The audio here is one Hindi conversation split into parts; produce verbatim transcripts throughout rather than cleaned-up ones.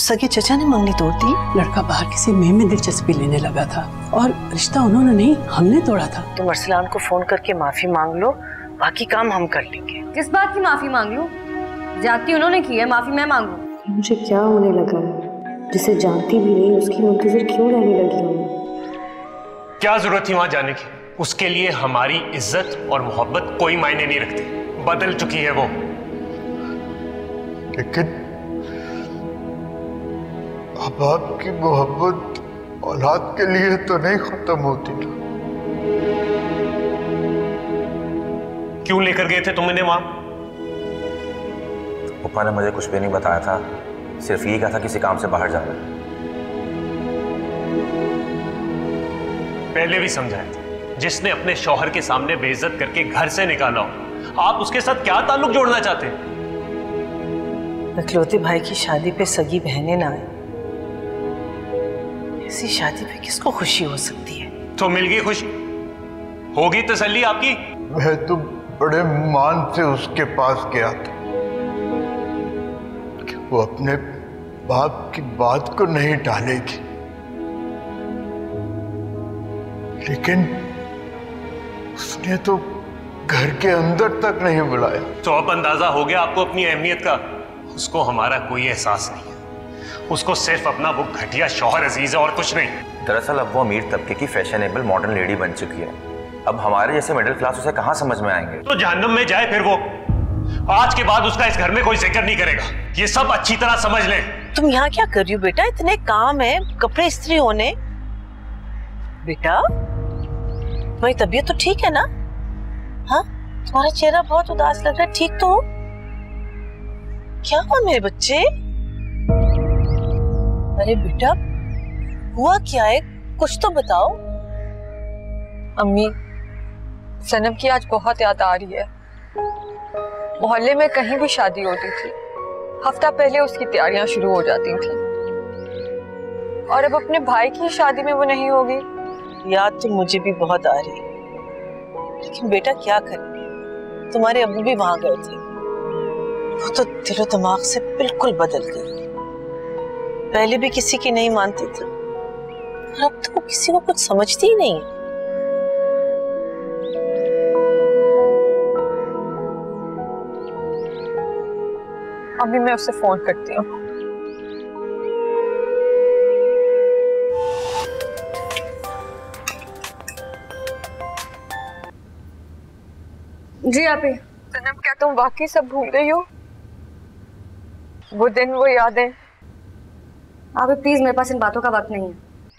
सगे चचा ने मंगनी तोड़ दी। लड़का बाहर किसी मेह में दिलचस्पी लेने लगा था और रिश्ता उन्होंने नहीं हमने तोड़ा था। तुम अरसलान को फोन करके माफी मांग लो, बाकी काम हम कर लेंगे। किस बात की माफी मांग लूं? ज्यादती उन्होंने की है, माफी मैं मांगू? मुझे क्या होने लगा है? जिसे जानती भी नहीं उसकी मुंतजर क्यों रहने लगी हूँ? क्या जरूरत थी वहां जाने की? उसके लिए हमारी इज्जत और मोहब्बत कोई मायने नहीं रखती, बदल चुकी है वो। लेकिन अब आपकी मोहब्बत औलाद के लिए तो नहीं खत्म होती ना। क्यों लेकर गए थे तुम इन्हें वहां? पप्पा ने मुझे कुछ भी नहीं बताया था, सिर्फ यही कहा था किसी काम से बाहर जाना। पहले भी समझाया था, जिसने अपने शौहर के सामने बेइज्जत करके घर से निकाला हो, आप उसके साथ क्या ताल्लुक जोड़ना चाहते हैं? इकलौते भाई की शादी पे सगी बहनें ना आए, ऐसी शादी पे किसको खुशी हो सकती है? तो मिल गई खुशी, होगी तसल्ली आपकी। मैं तो बड़े मान से उसके पास गया था कि वो अपने बाप की बात को नहीं टालेगी, लेकिन उसने तो घर के अंदर तक नहीं बुलाया। तो अब अंदाजा हो गया आपको अपनी अहमियत का। उसको हमारा कोई एहसास नहीं है, उसको सिर्फ अपना वो घटिया शौहर अजीज है और कुछ नहीं। दरअसल अब वो अमीर तबके की फैशनेबल मॉडर्न लेडी बन चुकी है। अब हमारे जैसे मिडिल क्लास उसे कहाँ समझ में आएंगे? तो जहन्नम में जाए फिर वो। आज के बाद उसका इस घर में कोई जिक्र नहीं करेगा, ये सब अच्छी तरह समझ ले। तुम यहाँ क्या कर रही हो बेटा? इतने काम है, कपड़े इस्त्री होने। बेटा तुम्हारी तबीयत तो ठीक है ना? हाँ, तुम्हारा चेहरा बहुत उदास लग रहा है, ठीक तो हो? क्या हुआ मेरे बच्चे? अरे बेटा हुआ क्या है, कुछ तो बताओ। अम्मी, सनम की आज बहुत याद आ रही है। मोहल्ले में कहीं भी शादी होती थी, हफ्ता पहले उसकी तैयारियां शुरू हो जाती थी, और अब अपने भाई की शादी में वो नहीं होगी। याद तो मुझे भी बहुत आ रही है, लेकिन बेटा क्या करें, तुम्हारे अब्बू भी वहां गए थे, वो तो दिलो दिमाग से बिल्कुल बदल गई। पहले भी किसी की नहीं मानती थी, और अब तो वो किसी को कुछ समझती ही नहीं है। अभी मैं उससे फोन करती हूँ। जी आप ही। सनम, क्या तुम वाकई सब भूल गई हो? वो दिन, वो यादें? आप प्लीज, मेरे पास इन बातों का वक्त नहीं है।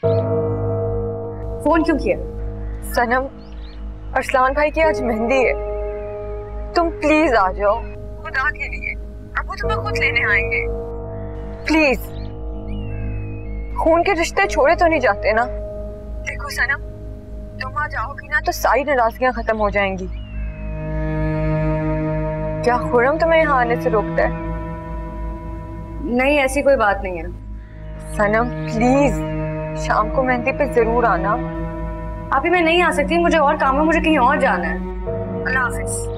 फोन क्यों किया? सनम, अरसलान भाई की आज मेहंदी है, तुम प्लीज आ जाओ, खुदा के लिए। अब वो तुम्हें खुद लेने आएंगे, प्लीज। खून के रिश्ते छोड़े तो नहीं जाते ना। देखो सनम, तुम आ जाओगी ना तो सारी नाराजगियां खत्म हो जाएंगी। क्या खुरम तुम्हें यहाँ आने से रोकता है? नहीं, ऐसी कोई बात नहीं है। सनम प्लीज, शाम को मेहंदी पे जरूर आना। अभी मैं नहीं आ सकती, मुझे और काम है, मुझे कहीं और जाना है। अल्लाह हाफिज।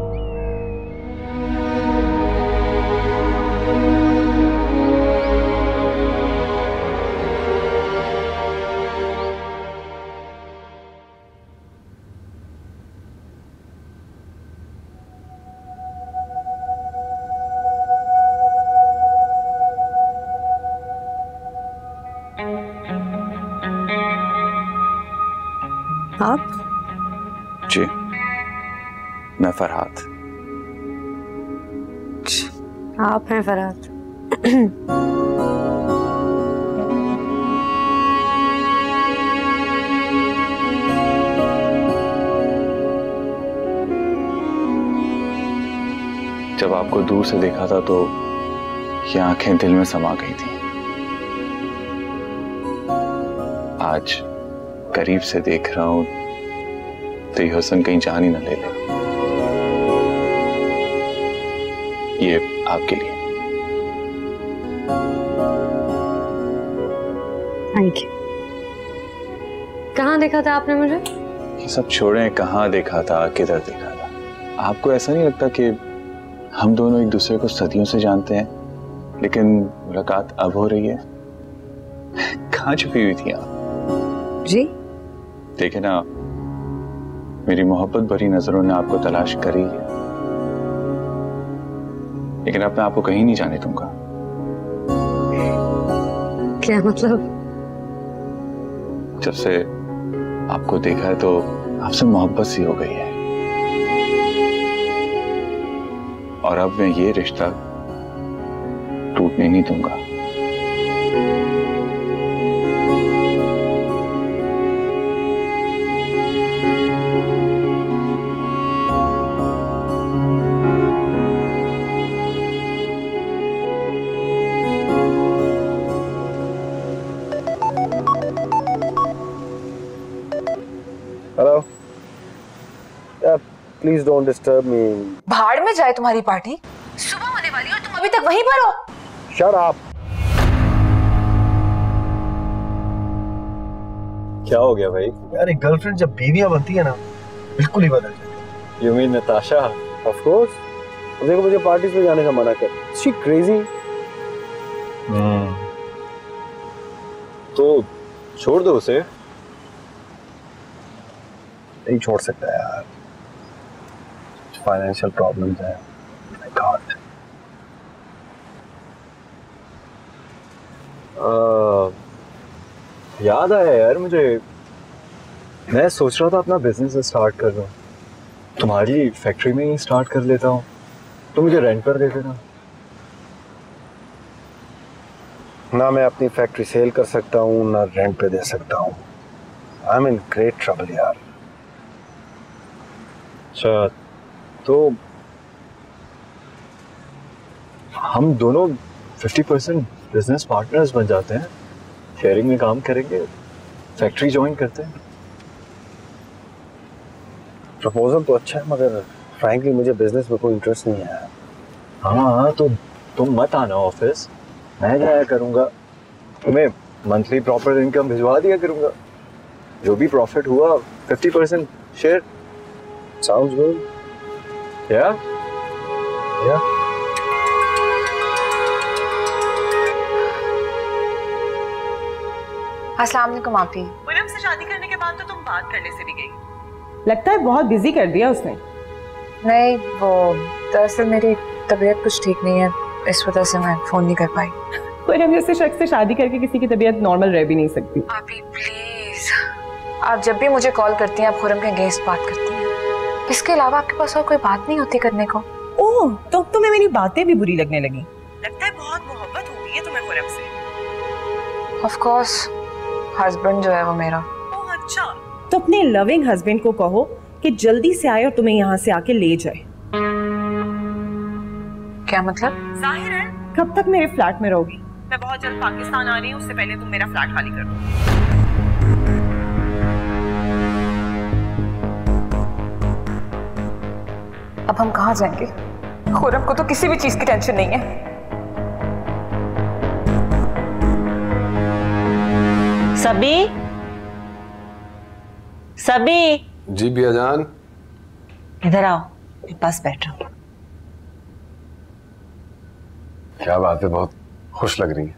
आप? जी, मैं फरहाद। आप हैं फरहाद? जब आपको दूर से देखा था तो ये आंखें दिल में समा गई थी। आज करीब से देख रहा हूं तो ये हुस्न कहीं जान ही न ले ले। ये आपके लिए। Thank you. कहाँ देखा था आपने मुझे? ये सब छोड़ें, कहाँ देखा था, किधर देखा था। आपको ऐसा नहीं लगता कि हम दोनों एक दूसरे को सदियों से जानते हैं, लेकिन मुलाकात अब हो रही है। कहाँ छुपी हुई थी आप? जी देखे ना, मेरी मोहब्बत भरी नजरों ने आपको तलाश करी है, लेकिन अब मैं आपको कहीं नहीं जाने दूंगा। क्या मतलब? जब से आपको देखा है तो आपसे मोहब्बत सी हो गई है, और अब मैं ये रिश्ता टूटने नहीं दूंगा। Hello, please don't disturb me. भाड़ में जाए तुम्हारी पार्टी, सुबह होने वाली है और तुम अभी तक वहीं पर हो। Shut up. क्या हो गया भाई? यार एक गर्लफ्रेंड जब बीवियां बनती है ना, बिल्कुल ही बदल जाती है। You mean Natasha? Of course. देखो मुझे पार्टीज में जाने का मना कर। She crazy. हम्म तो छोड़ दो उसे। नहीं छोड़ सकता यार, फाइनेंशियल प्रॉब्लम्स है। My god. याद आया यार मुझे, मैं सोच रहा था अपना बिजनेस स्टार्ट कर रहा हूँ, तुम्हारी फैक्ट्री में ही स्टार्ट कर लेता हूँ, तो मुझे रेंट पर दे देना। ना मैं अपनी फैक्ट्री सेल कर सकता हूँ, ना रेंट पे दे सकता हूँ। I am in great trouble यार। अच्छा, तो हम दोनों फिफ्टी परसेंट बिजनेस पार्टनर्स बन जाते हैं, शेयरिंग में काम करेंगे, फैक्ट्री ज्वाइन करते हैं। प्रपोजल तो अच्छा है, मगर फ्रैंकली मुझे बिजनेस में कोई इंटरेस्ट नहीं है। हाँ तो तुम मत आना ऑफिस, मैं जाया करूँगा, तुम्हें मंथली प्रॉपर इनकम भिजवा दिया करूँगा, जो भी प्रॉफिट हुआ fifty percent share. Sounds good. या या अस्सलाम वालेकुम आपी। पूनम से शादी करने के बाद तो तुम बात करने से भी गई। लगता है बहुत बिजी कर दिया उसने। नहीं, वो दरअसल मेरी तबीयत कुछ ठीक नहीं है, इस वजह से मैं फोन नहीं कर पाई। पूनम जैसे शख्स से शादी करके किसी की तबीयत नॉर्मल रह भी नहीं सकती। आपी प्लीज, आप जब भी मुझे कॉल करती हैं आप खुरम के अगेंस्ट बात करती हैं, इसके अलावा आपके पास और कोई बात नहीं होती करने को। ओह, तो तुम्हें मेरी बातें भी बुरी लगने लगी। लगता है बहुत मोहब्बत हो गई है तुम्हें खुरम से। ऑफ कोर्स, हस्बैंड जो है वो मेरा। ओह अच्छा। तो अपने लविंग हस्बैंड को कहो कि जल्दी से आए और तुम्हें यहाँ से आके ले जाए। क्या मतलब? जाहिर है। कब तक मेरे फ्लैट में रहोगी? मैं बहुत जल्द पाकिस्तान आ रही हूँ, उससे पहले तुम मेरा फ्लैट खाली कर दो। अब हम कहाँ जाएंगे? खुरम को तो किसी भी चीज की टेंशन नहीं है। सभी सभी जी बिया जान, इधर आओ, मेरे पास बैठो। क्या बात है, बहुत खुश लग रही है।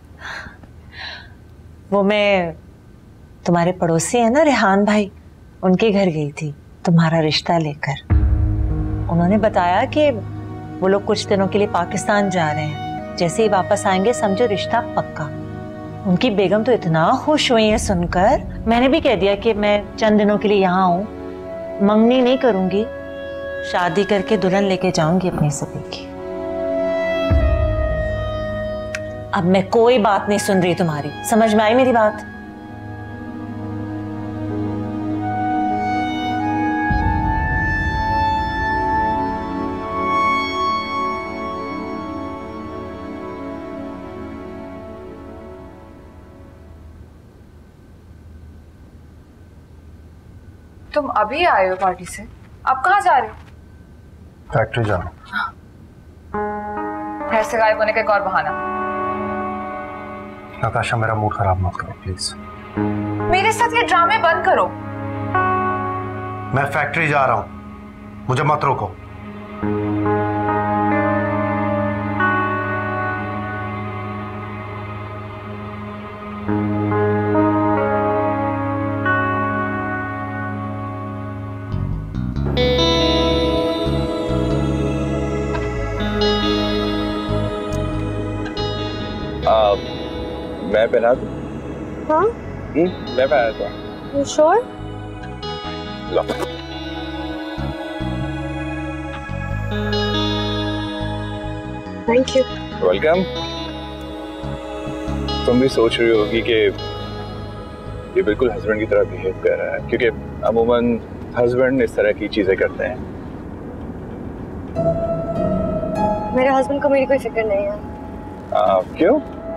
वो मैं तुम्हारे पड़ोसी है ना रेहान भाई, उनके घर गई थी तुम्हारा रिश्ता लेकर। उन्होंने बताया कि वो लोग कुछ दिनों के लिए पाकिस्तान जा रहे हैं, जैसे ही वापस आएंगे समझो रिश्ता पक्का। उनकी बेगम तो इतना खुश हुई है सुनकर, मैंने भी कह दिया कि मैं चंद दिनों के लिए यहाँ हूँ, मंगनी नहीं करूंगी, शादी करके दुल्हन लेके जाऊंगी अपनी सभी की। अब मैं कोई बात नहीं सुन रही तुम्हारी, समझ में आई मेरी बात? तुम अभी आए हो पार्टी से, अब कहाँ जा रहे हो? फैक्ट्री जा रहा हूँ। घर से गायब होने का एक और बहाना। नताशा मेरा मूड खराब मत करो प्लीज। मेरे साथ ये ड्रामे बंद करो। मैं फैक्ट्री जा रहा हूँ, मुझे मत रोको। आ, मैं पहना दूं? हाँ? हम्म, मैं पहना दूं। You sure? लो। Thank you. वेलकम। तुम भी सोच रही होगी कि ये बिल्कुल हस्बैंड की तरह बिहेव कर रहा है, क्योंकि अमूमन हस्बैंड इस तरह की चीजें करते हैं। मेरे हस्बैंड को मेरी कोई फिक्र नहीं है। आ, क्यों?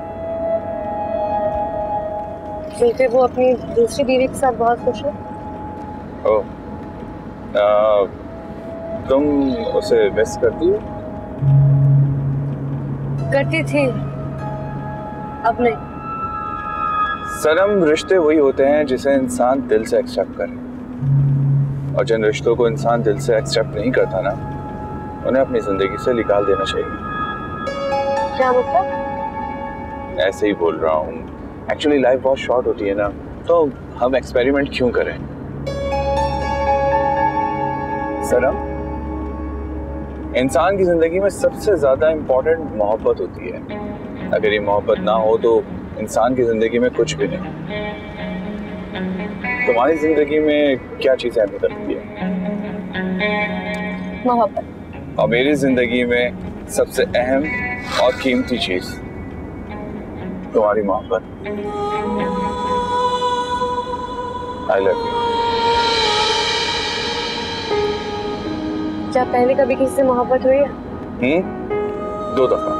क्योंकि वो अपनी दूसरी बीवी के साथ बहुत खुश है। ओ, आ, तुम उसे मिस करती हो? करती थी, अब नहीं। सनम, रिश्ते वही होते हैं जिसे इंसान दिल से एक्सेप्ट करे, और जिन रिश्तों को इंसान दिल से एक्सेप्ट नहीं करता ना, उन्हें अपनी जिंदगी से निकाल देना चाहिए। क्या मतलब? ऐसे ही बोल रहा हूँ। एक्चुअली लाइफ बहुत शॉर्ट होती है ना, तो हम एक्सपेरिमेंट क्यों करें? सनम, इंसान की जिंदगी में सबसे ज्यादा इंपॉर्टेंट मोहब्बत होती है। अगर ये मोहब्बत ना हो तो इंसान की जिंदगी में कुछ भी नहीं। तुम्हारी जिंदगी में क्या चीज अहमियत रखती है? मोहब्बत। और मेरी जिंदगी में सबसे अहम और कीमती चीज तुम्हारी मोहब्बत। I love you. क्या पहले कभी किसी से मोहब्बत हुई है? हम्म, दो दफा।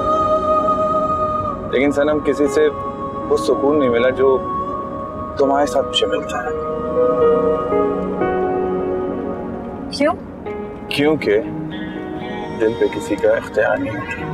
लेकिन सनम, किसी से वो सुकून नहीं मिला जो तुम्हारे साथ मुझे मिलता है। क्यों? क्योंकि दिल पे किसी का इख्तियार नहीं होता।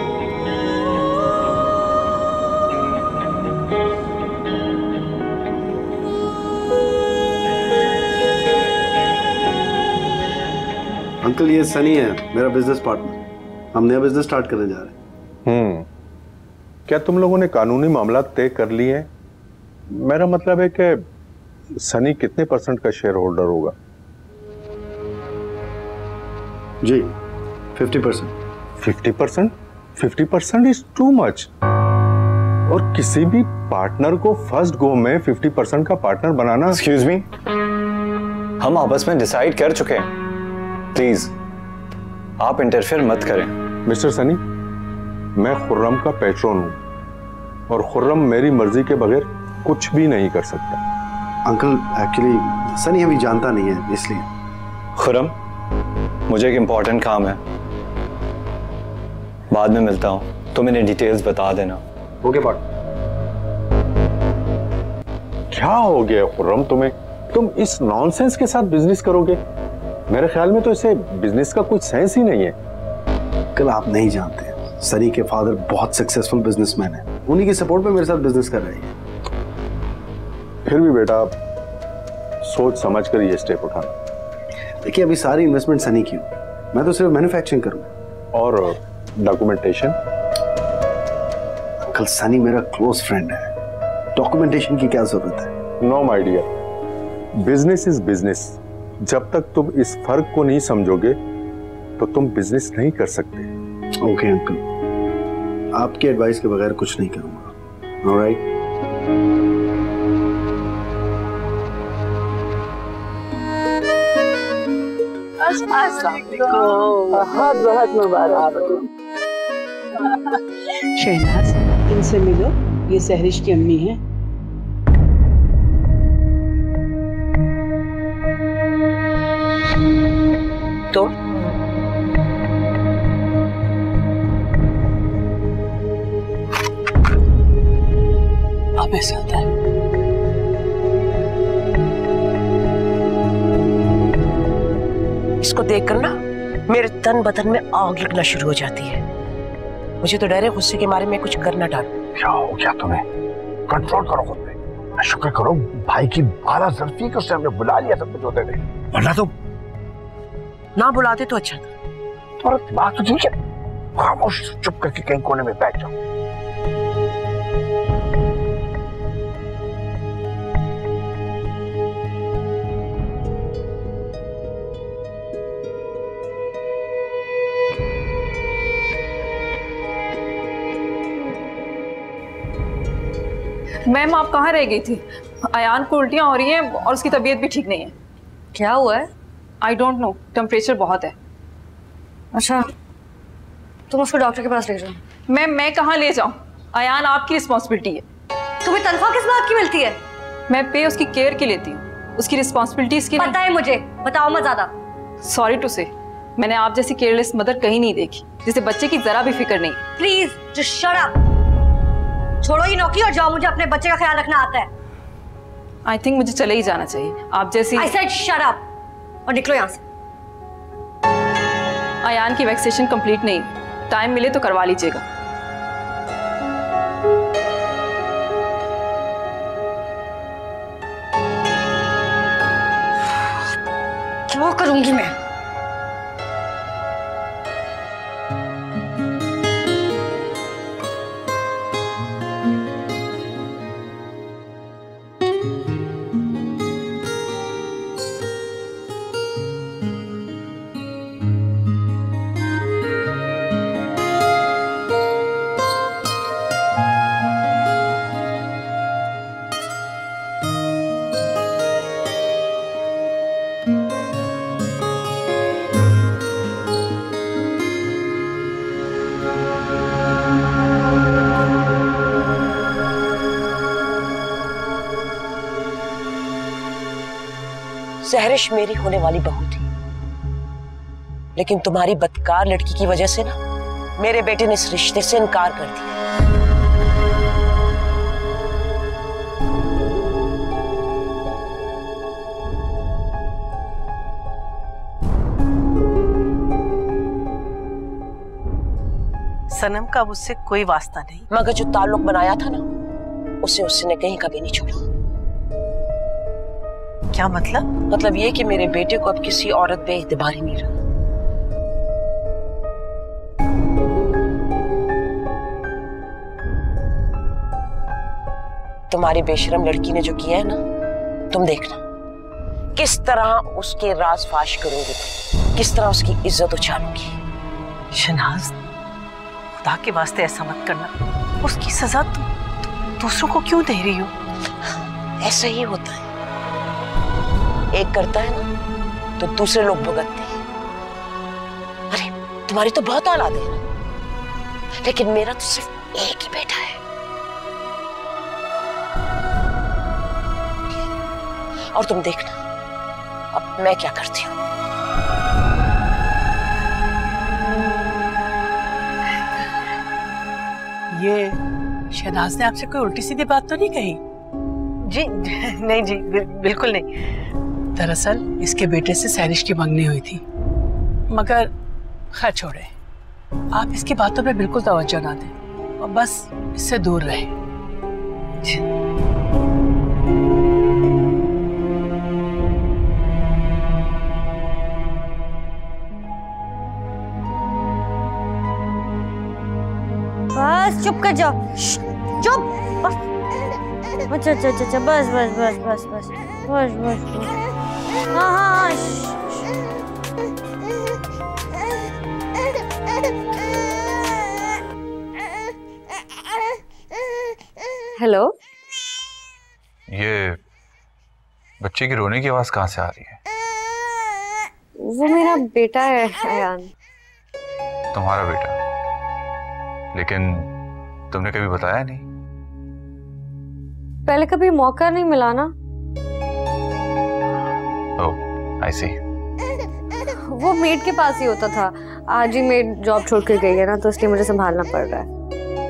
अंकल, ये सनी है, मेरा बिजनेस पार्टनर। हम नया बिजनेस स्टार्ट करने जा रहे हैं। हम्म, क्या तुम लोगों ने कानूनी मामला तय कर लिए हैं? मेरा मतलब है कि सनी कितने परसेंट का शेयर होल्डर होगा? जी, fifty percent. Fifty percent? Fifty percent is too much. और किसी भी पार्टनर को फर्स्ट गो में फिफ्टी परसेंट का पार्टनर बनाना। एक्सक्यूज मी, हम आपस में डिसाइड कर चुके हैं, प्लीज आप इंटरफेयर मत करें। मिस्टर सनी, मैं खुर्रम का पेट्रोन हूं और खुर्रम मेरी मर्जी के बगैर कुछ भी नहीं कर सकता। अंकल, एक्चुअली सनी अभी जानता नहीं है, इसलिए। खुर्रम, मुझे एक इंपॉर्टेंट काम है, बाद में मिलता हूं, तुम इन्हें डिटेल्स बता देना। ओके बात। क्या हो गया खुर्रम तुम्हें? तुम इस नॉनसेंस के साथ बिजनेस करोगे? मेरे ख्याल में तो इसे बिजनेस का कुछ सेंस ही नहीं है। कल आप नहीं जानते, सनी के फादर बहुत सक्सेसफुल बिजनेसमैन है, उन्हीं के सपोर्ट में मेरे साथ बिजनेस कर रहे हैं। फिर भी बेटा, सोच समझ कर ये स्टेप उठाना। देखिए, अभी सारी इन्वेस्टमेंट सनी की, मैं तो सिर्फ मैन्युफैक्चरिंग करूंगा। और डॉक्यूमेंटेशन? अंकल, सनी मेरा क्लोज फ्रेंड है, डॉक्यूमेंटेशन की क्या जरूरत है? No my dear, business is business. जब तक तुम इस फर्क को नहीं समझोगे तो तुम बिजनेस नहीं कर सकते। ओके अंकल, आपकी एडवाइस के बगैर कुछ नहीं करूंगा। ऑलराइट। बहुत बहुत मुबारक। शहनाज, इनसे मिलो, ये सहरिश की अम्मी है। तो अब ऐसा होता है। इसको देखकर ना मेरे तन बदन में आग लगना शुरू हो जाती है। मुझे तो डर है गुस्से के मारे में कुछ कर ना डालूं। क्या हो गया तुम्हें? कंट्रोल करो खुद पे। शुक्र करो भाई की बारह जल्फी को उसने हमने बुला लिया सब कुछ होते थे, वरना तो ना बुलाते तो अच्छा था। तुम्हारा दिमाग तो ठीक है? खामोश चुप करके कहीं कोने में बैठ जाओ। मैम आप कहाँ रह गई थी? अयान को उल्टियाँ हो रही हैं और उसकी तबीयत भी ठीक नहीं है। क्या हुआ है? आई डोंट नो, टेम्परेचर बहुत है। अच्छा, तुम उसको डॉक्टर के पास ले जाओ। मैम मैं कहाँ ले जाऊँ? अयान आपकी रिस्पॉन्सिबिलिटी है। तुम्हें तनख्वाह किस बात की मिलती है? मैं पे उसकी केयर की लेती हूँ, उसकी रिस्पॉन्सिबिलिटीज की। पता है मुझे, बताओ मत ज्यादा। सॉरी टू से, मैंने आप जैसी केयरलेस मदर कहीं नहीं देखी, जिसे बच्चे की जरा भी फिक्र नहीं। प्लीज जस्ट शट अप, छोड़ो ये नौकरी और जाओ, मुझे अपने बच्चे का ख्याल रखना आता है। आई थिंक मुझे चले ही जाना चाहिए, आप जैसी। आई सेड शट अप और निकलो यहाँ से। अयान की वैक्सीनेशन कंप्लीट नहीं, टाइम मिले तो करवा लीजिएगा। क्या करूंगी मैं? सहरिश मेरी होने वाली बहू थी, लेकिन तुम्हारी बदकार लड़की की वजह से ना मेरे बेटे ने इस रिश्ते से इनकार कर दिया। सनम का मुझसे कोई वास्ता नहीं, मगर जो ताल्लुक बनाया था ना उसे उसने कहीं कभी नहीं छोड़ा। क्या मतलब? मतलब ये कि मेरे बेटे को अब किसी औरत पे एतबार ही नहीं रहा। तुम्हारी बेशरम लड़की ने जो किया है ना, तुम देखना किस तरह उसके राज फाश करूंगी, किस तरह उसकी इज्जत उछालूंगी। शनाज, खुदा के वास्ते ऐसा मत करना। उसकी सजा तुम दूसरों को क्यों दे रही हो? ऐसा ही होता है, एक करता है ना तो दूसरे लोग भुगतते हैं। अरे तुम्हारी तो बहुत औलाद है ना, लेकिन मेरा तो सिर्फ एक ही बेटा है। और तुम देखना अब मैं क्या करती हूँ। ये शहनाज ने आपसे कोई उल्टी सीधी बात तो नहीं कही? जी नहीं जी, बिल्कुल नहीं। दरअसल इसके बेटे से सहरिश की मंगनी हुई थी, मगर खैर छोड़े, आप इसकी बातों पे बिल्कुल तवज्जो ना दें और बस इससे दूर रहें। बस चुप कर जाओ, चुप। अच्छा अच्छा अच्छा, बस बस बस बस बस बस बस बस। हाँ हाँ। हेलो, ये बच्चे की रोने की आवाज कहाँ से आ रही है? वो मेरा बेटा है अयान। तुम्हारा बेटा? लेकिन तुमने कभी बताया नहीं। पहले कभी मौका नहीं मिला ना। ओह, आई सी। वो मेड के पास ही होता था, आज ही मेड जॉब छोड़ कर गई है ना, तो इसलिए मुझे संभालना पड़ रहा है।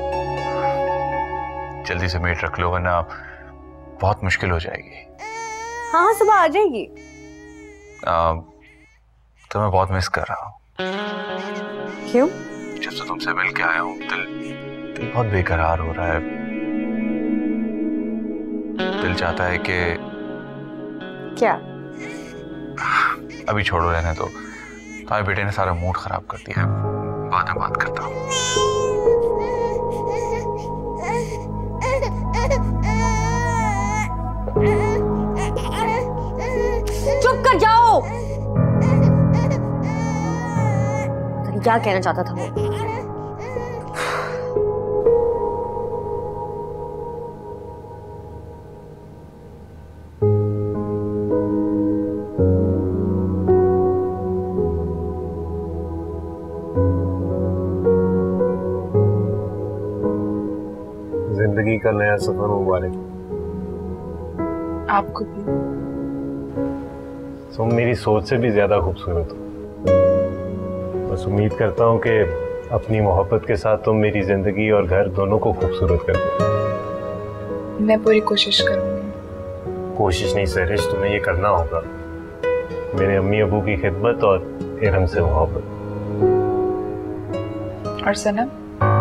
जल्दी से मेड रख लो वरना बहुत मुश्किल हो जाएगी। हाँ हाँ, सुबह आ जाएगी। आ, तो मैं बहुत मिस कर रहा हूँ। क्यों? जब से तुमसे मिल के आया हूँ दिल दिल बहुत बेकरार हो रहा है। दिल चाहता है कि क्या? अभी छोड़ो, रहने दो। तुम्हारे बेटे ने सारा मूड खराब कर दिया है, बाद में बात करता हूँ। चुप कर जाओ। क्या कहना चाहता था वो? जिंदगी का नया सफर मुबारक। आपको भी। तुम मेरी सोच से भी ज्यादा खूबसूरत हो। बस उम्मीद करता हूँ कि अपनी मोहब्बत के साथ तुम मेरी जिंदगी और घर दोनों को खूबसूरत कर दो। मैं पूरी कोशिश करूंगी। कोशिश नहीं सरिश, तुम्हें ये करना होगा। मेरे अम्मी अबू की खिदमत और इरम से मोहब्बत। और सनम?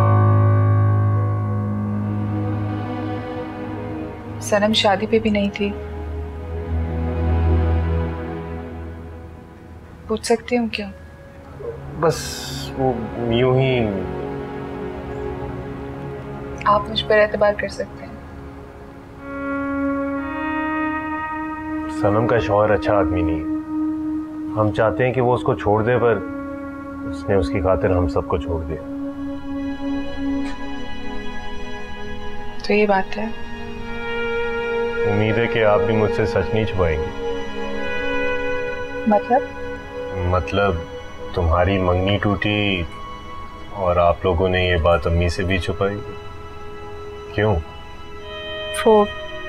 सनम शादी पे भी नहीं थी। पूछ सकती हूँ क्या? बस वो यूं ही। आप मुझ पर एतबार कर सकते हैं। सनम का शौहर अच्छा आदमी नहीं है। हम चाहते हैं कि वो उसको छोड़ दे, पर उसने उसकी खातिर हम सबको छोड़ दिया। तो ये बात है। उम्मीद है कि आप भी मुझसे सच नहीं छुपाएंगी। मतलब? मतलब तुम्हारी मंगनी टूटी और आप लोगों ने ये बात अम्मी से भी छुपाई। क्यों? वो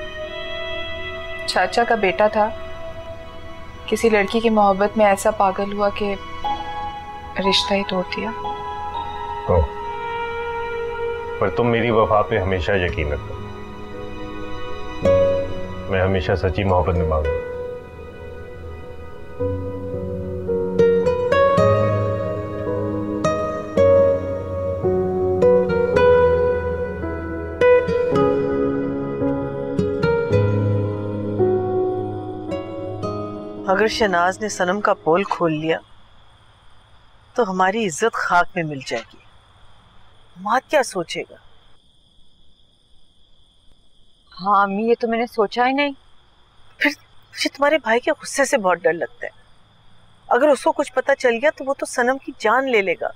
चाचा का बेटा था, किसी लड़की की मोहब्बत में ऐसा पागल हुआ कि रिश्ता ही तोड़ दिया। ओ, पर तुम मेरी वफा पे हमेशा यकीन रखो। मैं हमेशा सच्ची मोहब्बत निभाऊंगा। अगर शहनाज ने सनम का पोल खोल लिया तो हमारी इज्जत खाक में मिल जाएगी। माँ क्या सोचेगा? हाँ अम्मी, ये तो मैंने सोचा ही नहीं। फिर मुझे तुम्हारे भाई के गुस्से से बहुत डर लगता है। अगर उसको कुछ पता चल गया तो वो तो सनम की जान ले लेगा।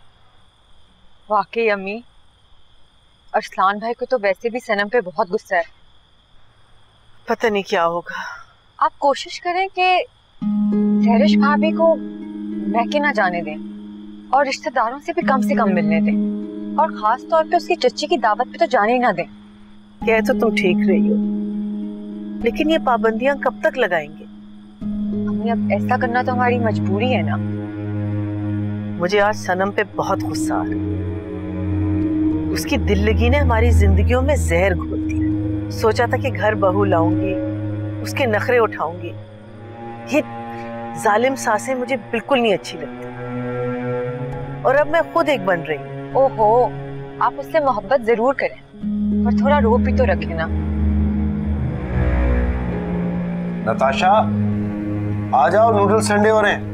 वाकई अम्मी, अरसलान भाई को तो वैसे भी सनम पे बहुत गुस्सा है। पता नहीं क्या होगा। आप कोशिश करें कि सहरिश भाभी को महके ना जाने दें और रिश्तेदारों से भी कम से कम मिलने दें, और खास तौर पे उसकी चच्ची की दावत पे तो जाने ही ना दें। कह तो तुम ठीक रही हो, लेकिन ये पाबंदियां कब तक लगाएंगे? हमें अब ऐसा करना तो हमारी मजबूरी है ना। मुझे आज सनम पे बहुत गुस्सा आ रहा है। उसकी दिल्लगी ने हमारी जिंदगियों में जहर घोल दिया। सोचा था कि घर बहू लाऊंगी, उसके नखरे उठाऊंगी। ये जालिम सासें मुझे बिल्कुल नहीं अच्छी लगती, और अब मैं खुद एक बन रही हूँ। ओहो, आप उससे मोहब्बत जरूर करें, पर थोड़ा रोब भी तो रखें ना। नताशा, आ जाओ, नूडल्स ठंडे हो रहे हैं।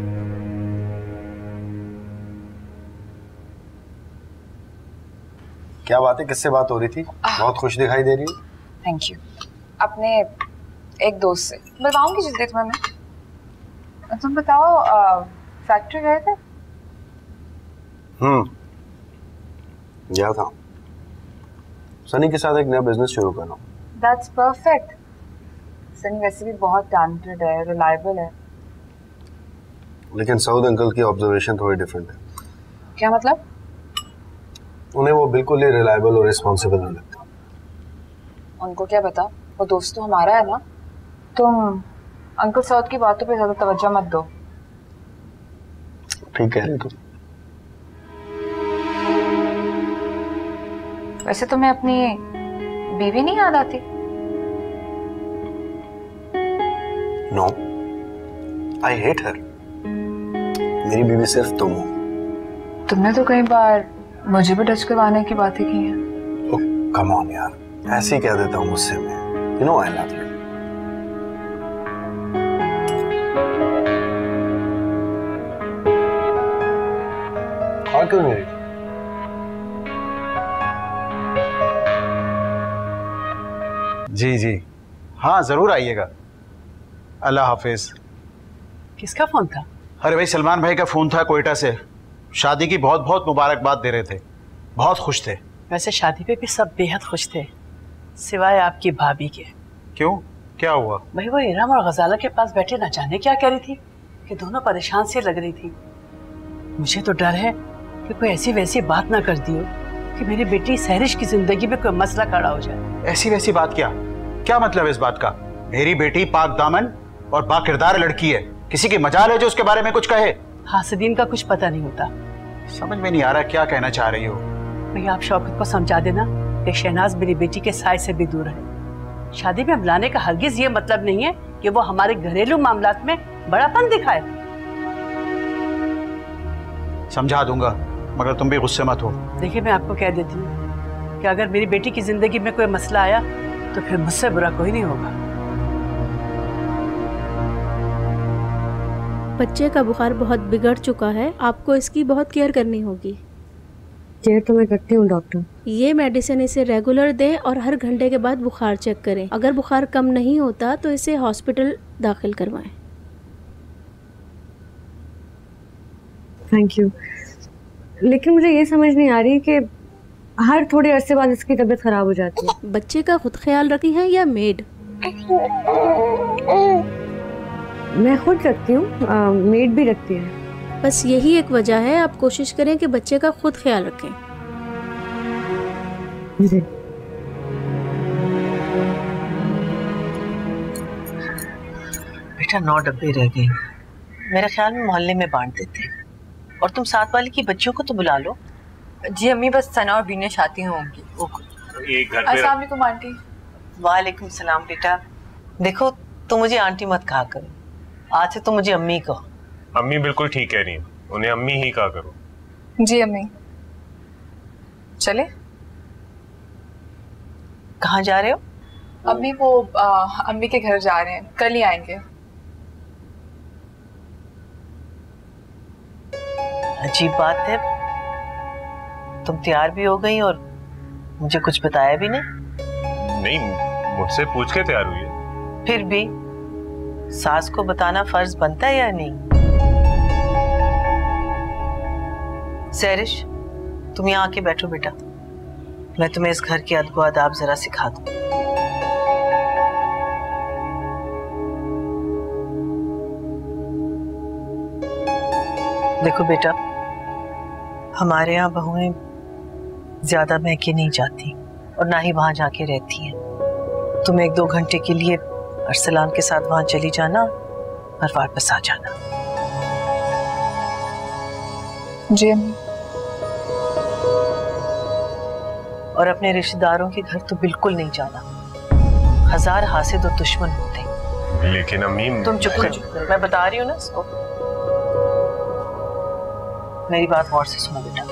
क्या बात है, किससे बात हो रही थी? बहुत खुश दिखाई दे रही है। Thank you. अपने एक दोस्त से बताऊंगी जिस देर तुम्हें मैं। तुम बताओ, फैक्ट्री गए थे? हम्म गया था। सनी के साथ एक नया बिजनेस शुरू करना। That's perfect. सनी वैसे भी बहुत टैलेंटेड है, रिलायबल है। लेकिन सऊद अंकल की ऑब्जर्वेशन थोड़ी डिफरेंट है। क्या मतलब? उन्हें वो बिल्कुल ही रिलायबल और रिस्पॉन्सिबल नहीं लगता। उनको क्या पता, वो दोस्त तो हमारा है ना। तुम अंकल सऊद की बातों पे ज्यादा तवज्जो मत दो। ठीक कह रही तुम। वैसे तुम्हें अपनी बीवी नहीं याद आती? No, I hate her. मेरी बीवी सिर्फ तुम हो। तुमने तो कई बार मुझे भी टच करवाने की बातें की हैं। कम ऑन यार, ऐसे ही कह देता हूँ गुस्से में। You know I love you. और क्यों नहीं? जी जी हाँ, जरूर आइएगा। अल्लाह हाफिज। किसका फोन था? अरे भाई, सलमान भाई का फोन था कोयटा से। शादी की बहुत बहुत मुबारकबाद दे रहे थे, बहुत खुश थे। वैसे शादी पे भी सब बेहद खुश थे, सिवाय आपकी भाभी के। क्यों, क्या हुआ? भाई वो इरम और गजाला के पास बैठे न जाने क्या कह रही थी कि दोनों परेशान सी लग रही थी। मुझे तो डर है कि कोई ऐसी वैसी बात ना कर दी हो कि मेरी बेटी सहरिश की जिंदगी में कोई मसला खड़ा हो जाए। ऐसी वैसी बात क्या? क्या मतलब इस बात का? मेरी बेटी पाक दामन और बाकिरदार लड़की है, किसी की मजाल है जो उसके बारे में कुछ कहे? हासिदीन का कुछ पता नहीं होता। समझ में नहीं आ रहा क्या कहना चाह रही हो। भैया आप शौकत को समझा देना कि शहनाज मेरी बेटी के साय से भी दूर है। शादी में हम लाने का हरगिज ये मतलब नहीं है कि वो हमारे घरेलू मामलात में बड़ापन दिखाए। समझा दूंगा, मगर तुम भी गुस्से मत हो। देखिए मैं आपको कह देती हूँ कि अगर मेरी बेटी की जिंदगी में कोई मसला आया तो फिर मुझसे बुरा कोई नहीं होगा। बच्चे का बुखार बहुत बिगड़ चुका है, आपको इसकी बहुत केयर करनी होगी। केयर तो मैं करती हूँ डॉक्टर। ये मेडिसिन इसे रेगुलर दें और हर घंटे के बाद बुखार चेक करें। अगर बुखार कम नहीं होता तो इसे हॉस्पिटल दाखिल करवाएं। Thank you. लेकिन मुझे ये समझ नहीं आ रही कि हर थोड़े अरसे बाद इसकी तबीयत खराब हो जाती है। बच्चे का खुद ख्याल रखी है या मेड? मैं खुद रखती हूँ, मेड भी रखती है। बस यही एक वजह है, आप कोशिश करें कि बच्चे का खुद ख्याल रखें। जी। बेटा नौ डब्बे रह गए, मेरे ख्याल में मोहल्ले में बांट देते। और तुम साथ वाली की बच्चियों को तो बुला लो। जी अम्मी, बस सना और बीनेश आती होंगी। एक घर पे। अस्सलाम वालेकुम आंटी। वालेकुम सलाम बेटा। देखो तुम मुझे आंटी मत कहा करो, आज से तुम मुझे अम्मी कहो। अम्मी बिल्कुल ठीक कह रही है, उन्हें अम्मी ही कहा करो। जी अम्मी। चले? कहाँ जा रहे हो? अम्मी वो आ, अम्मी के घर जा रहे हैं, कल ही आएंगे। अजीब बात है, तुम तैयार भी हो गई और मुझे कुछ बताया भी नहीं। नहीं, मुझसे पूछ के तैयार हुई है। फिर भी सास को बताना फर्ज बनता है या नहीं? सहरिश तुम यहाँ आके बैठो बेटा, मैं तुम्हें इस घर के अदब आदाब जरा सिखा दूं। देखो बेटा, हमारे यहाँ बहुएं ज्यादा महके नहीं जाती और ना ही वहां जाके रहती हैं। तुम एक दो घंटे के लिए अरसलान के साथ वहां चली जाना और वापस आ जाना। जी अम्मी। और अपने रिश्तेदारों के घर तो बिल्कुल नहीं जाना, हजार हासिद और दुश्मन होते। लेकिन अम्मी तुम चुप करो, मैं बता रही हूँ ना इसको। मेरी बात गौर से सुनो बेटा।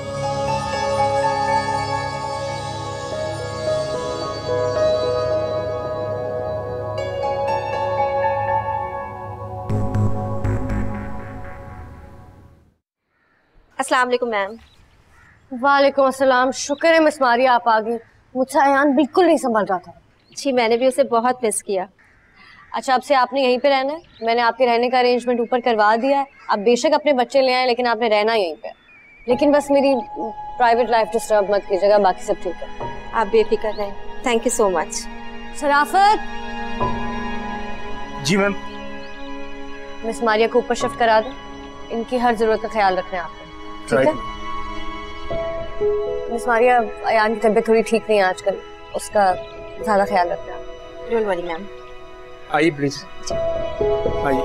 अस्सलाम वालेकुम मैम। वालेकुम अस्सलाम। शुक्र है मिस मारिया आप आ गई, मुझसे अयान बिल्कुल नहीं संभल रहा था। जी मैंने भी उसे बहुत मिस किया। अच्छा अब से आपने यहीं पे रहना है, मैंने आपके रहने का अरेंजमेंट ऊपर करवा दिया है। आप बेशक अपने बच्चे ले आए लेकिन आपने रहना यहीं पे। लेकिन बस मेरी प्राइवेट लाइफ डिस्टर्ब मत कीजिएगा, बाकी सब ठीक है। आप बेफिक्र रहें। Thank you so much. शराफत। जी मैम। मिस मारिया को ऊपर शिफ्ट करा दें, इनकी हर जरूरत का ख्याल रखना है आपको, ठीक है? मिस मारिया अयान की तबीयत थोड़ी ठीक नहीं है आजकल, उसका ज्यादा ख्याल रखना। Don't worry ma'am. आइए प्लीज, आइए।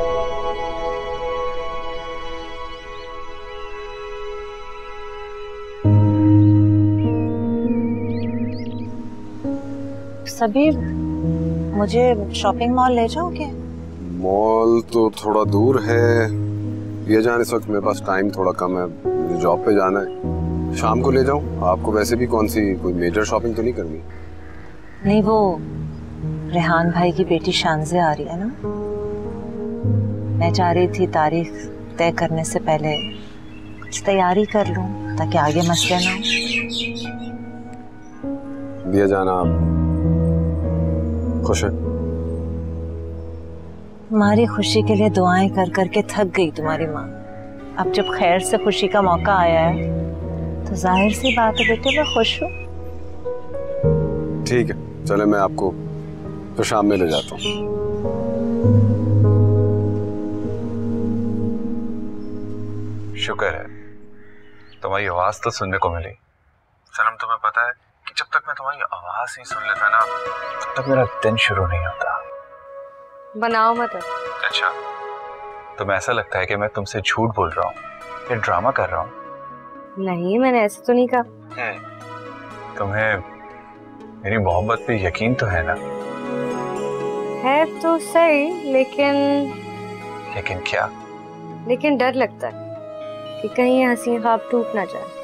सबीर, मुझे शॉपिंग मॉल ले जाओगे? मॉल तो थोड़ा दूर है ये जान, इस वक्त मेरे पास टाइम थोड़ा कम है, मुझे जॉब पे जाना है। शाम को ले जाऊं? आपको वैसे भी कौन सी कोई मेजर शॉपिंग तो नहीं करनी? नहीं, वो रेहान भाई की बेटी शानज़े आ रही है ना, मैं चाह रही थी तारीख तय करने से पहले कुछ तैयारी कर लूं ताकि आगे मसले ना हो। दिया जाना आप खुश है? तुम्हारी खुशी के लिए दुआएं कर करके थक गई तुम्हारी माँ। अब जब खैर से खुशी का मौका आया है तो जाहिर सी बात है बेटे मैं खुश हूँ। ठीक है, चले मैं आपको तो शाम में ले जाता हूँ। शुक्र है तुम्हारी आवाज तो सुनने को मिली। सनम वहां से ही सुन लेता ना, तब मेरा दिन शुरू नहीं होता। बनाओ मत। अच्छा, तुम्हें ऐसा लगता है कि मैं तुमसे झूठ बोल रहा हूँ या ड्रामा कर रहा हूँ? नहीं, मैंने ऐसे तो नहीं कहा। तुम्हें मेरी मोहब्बत पे यकीन तो है ना? है तो सही, लेकिन लेकिन क्या? लेकिन डर लगता है कि कहीं ये हसीन ख्वाब टूट ना जाए।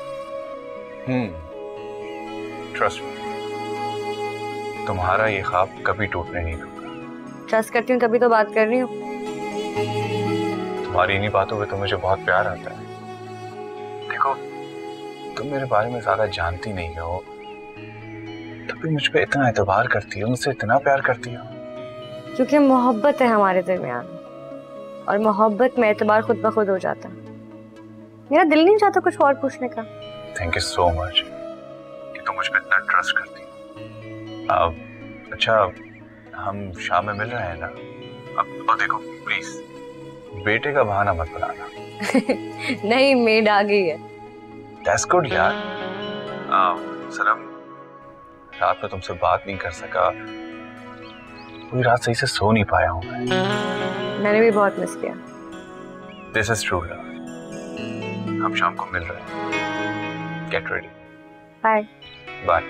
हम्म, ट्रस्ट मी, तुम्हारा ये ख्वाब कभी टूटने नहीं दूंगा। ट्रस्ट करती हूँ तभी तो बात कर रही हूँ। तुम्हारी इन्हीं बातों पे तो मुझे बहुत प्यार आता है। देखो, तुम मेरे बारे में ज्यादा जानती नहीं हो, तब भी मुझ पे इतना एतबार करती हो, मुझसे इतना प्यार करती हो। क्योंकि मोहब्बत है हमारे दरमियान, और मोहब्बत में एतबार खुद ब खुद हो जाता है। मेरा दिल नहीं चाहता कुछ और पूछने का। थैंक यू सो मच कि तुम मुझ पे इतना ट्रस्ट करती हो। अब अच्छा, हम शाम में मिल रहे हैं ना? अब और देखो प्लीज, बेटे का बहाना मत बनाना। नहीं, मेड आ गई है। That's good यार। आ, सनम, रात में तुमसे बात नहीं कर सका, पूरी रात सही से सो नहीं पाया हूँ मैं। मैंने भी बहुत मिस किया। This is true love। हम शाम को मिल रहे हैं। Get ready। Bye। Bye।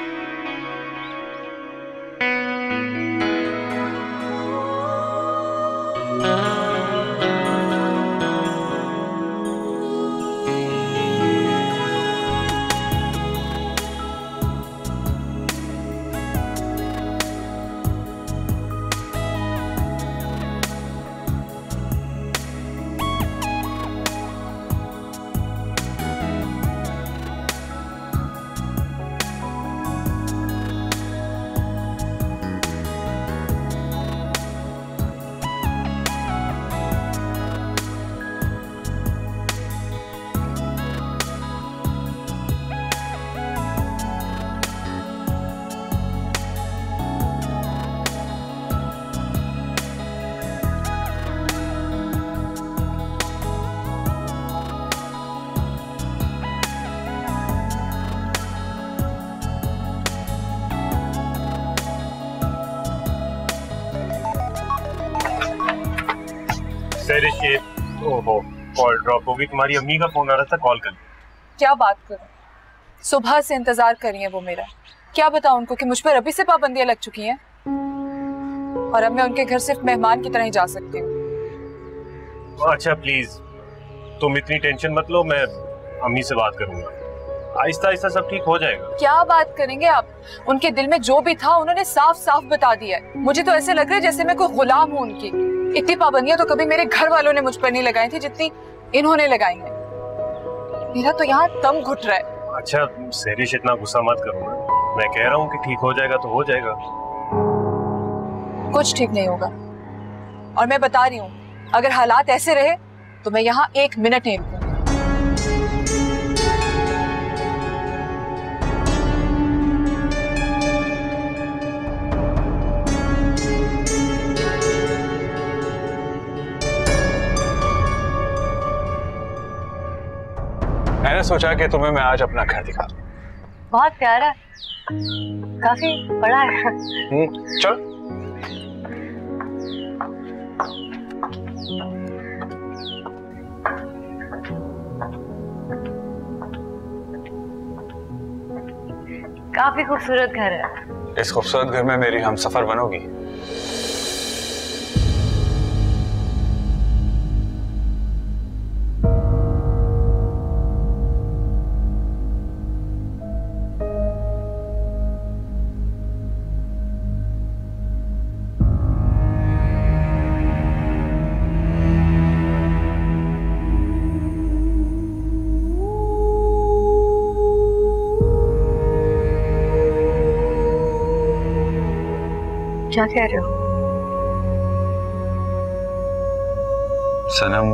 ये ओहो, कॉल ड्रॉप हो गई। तुम्हारी अम्मी का फोन आ रहा था, कॉल कर। क्या बात करूं, सुबह से इंतजार कर रही है वो मेरा। क्या बताऊं उनको कि मुझ पर अभी से पाबंदियां लग चुकी हैं, और अब मैं उनके घर सिर्फ मेहमान की तरह ही जा सकती हूँ। अच्छा प्लीज तुम इतनी टेंशन मत लो, मैं अम्मी से बात करूंगा, आहिस्ता आहिस्ता सब ठीक हो जाएगा। क्या बात करेंगे आप? उनके दिल में जो भी था उन्होंने साफ साफ बता दिया है। मुझे तो ऐसे लग रहा है जैसे मैं कोई गुलाम हूँ उनकी। इतनी पाबंदियां तो कभी मेरे घर वालों ने मुझ पर नहीं लगाई थी जितनी इन्होंने लगाई हैं। मेरा तो यहाँ दम घुट रहा है। अच्छा सेरिश, इतना गुस्सा मत करो ना, मैं कह रहा हूँ कि ठीक हो जाएगा तो हो जाएगा। कुछ ठीक नहीं होगा, और मैं बता रही हूँ अगर हालात ऐसे रहे तो मैं यहाँ एक मिनट नहीं रुकूंगी। मैंने सोचा कि तुम्हें मैं आज अपना घर दिखा दूं। बहुत प्यारा है, काफी बड़ा है। चल। काफी खूबसूरत घर है। इस खूबसूरत घर में मेरी हमसफर बनोगी? क्या कह रहे हो? सनम,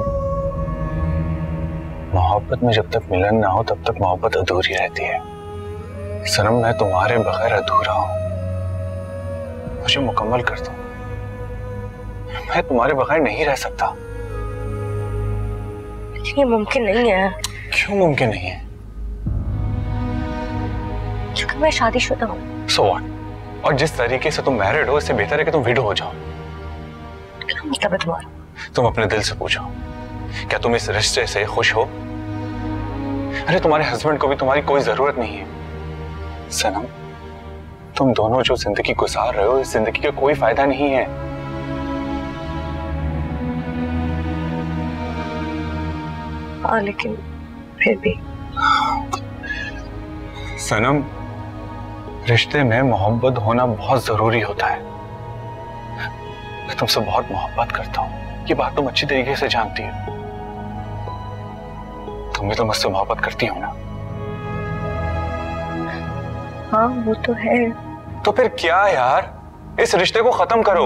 मोहब्बत में जब तक मिलन ना हो तब तक मोहब्बत अधूरी रहती है। सनम, मैं तुम्हारे बगैर अधूरा हूं, मुझे मुकम्मल कर दो। मैं तुम्हारे बगैर नहीं रह सकता। ये मुमकिन नहीं है। क्यों मुमकिन नहीं है? क्योंकि मैं शादीशुदा हूं। So what? और जिस तरीके से तुम मैरिड हो, इससे बेहतर है कि तुम विडो हो जाओ। क्या मतलब है तुम्हारा? तुम अपने दिल से पूछो, क्या तुम इस रिश्ते से खुश हो? अरे तुम्हारे हस्बैंड को भी तुम्हारी कोई जरूरत नहीं है। सनम, तुम दोनों जो जिंदगी गुजार रहे हो, इस जिंदगी का कोई फायदा नहीं है। हाँ, लेकिन फिर भी सनम, रिश्ते में मोहब्बत होना बहुत जरूरी होता है। मैं तुमसे बहुत मोहब्बत करता हूँ, ये बात तुम अच्छी तरीके से जानती हो। तुम भी तो मुझसे मोहब्बत करती हो ना? हाँ, वो तो है। तो फिर क्या यार, इस रिश्ते को खत्म करो।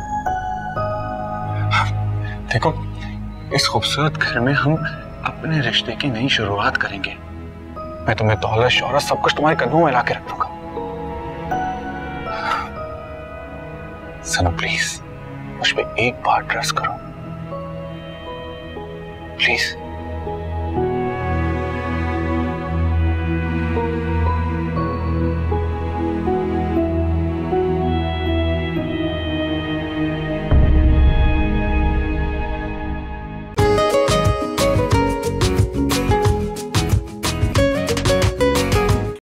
देखो, इस खूबसूरत घर में हम अपने रिश्ते की नई शुरुआत करेंगे। मैं तुम्हें दौलत, शौहरत, सब कुछ तुम्हारे कदमों में ला के रख दूंगा। सनम प्लीज, मुझ पे एक बार ट्रस्ट करो, प्लीज।